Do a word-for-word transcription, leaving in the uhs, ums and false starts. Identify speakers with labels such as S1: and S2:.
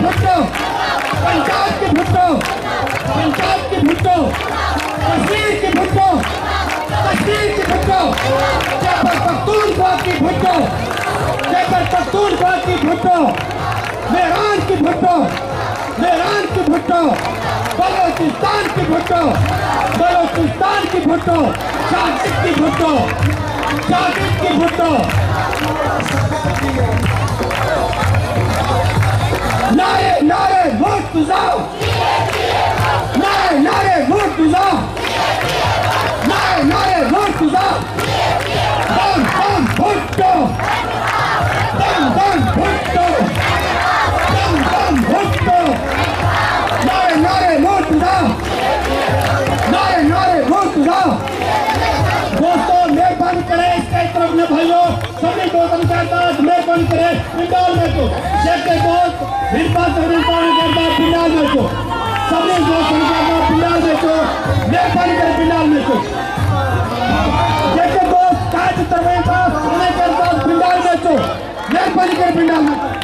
S1: भुट्टो, पंजाब के भुट्टो, पंजाब के भुट्टो, कश्मीर के भुट्टो, कश्मीर के भुट्टो, खैबर पख्तूनख्वा की भुट्टो, खैबर पख्तूनख्वा की भुट्टो, मेहरान की भुट्टो, मेहरान की भुट्टो, बलोचिस्तान की भुट्टो, बलोचिस्तान की भुट्टो, शाकिब की भुट्टो, शाकिब की भुट्टो। नारे नारे वोट गुजाओ, नारे नारे वोट गुजाओ, नारे नारे वोट गुजाओ। बम बम भुट्टो, बम बम भुट्टो, बम बम भुट्टो। नारे नारे वोट गुजाओ, नारे नारे वोट गुजाओ। दोस्तों मेहरबानी करें इसके तरफ में भाइयों सभी दोस्तों के साथ मेहरबानी करें पिंडाल में को शेख के दोस्त हिंदुस्तान सभी करता पिंडाल में को सभी दोस्तों के साथ पिंडाल में को मेहरबानी करें पिंडाल में को शेख के दोस्त काज तरवे का हमें करता पिंडाल में को मेहरबानी करें पिंडाल में।